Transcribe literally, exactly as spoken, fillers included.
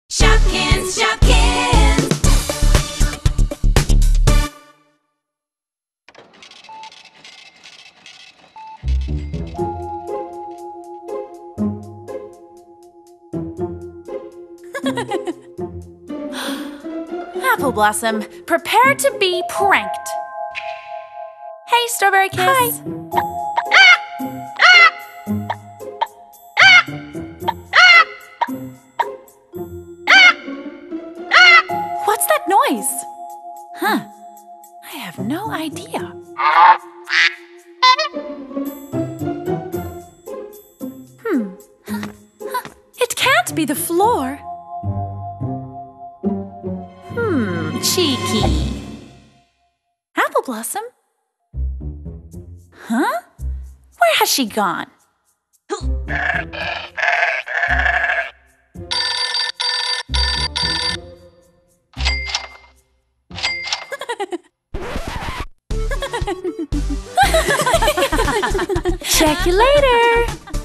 Shopkins, Shopkins. Apple Blossom, prepare to be pranked. Hey, Strawberry Kiss. Hi. What's that noise? Huh. I have no idea. Hmm. Huh. Huh. It can't be the floor. Hmm, cheeky. Apple Blossom? Huh? Where has she gone? Check you later.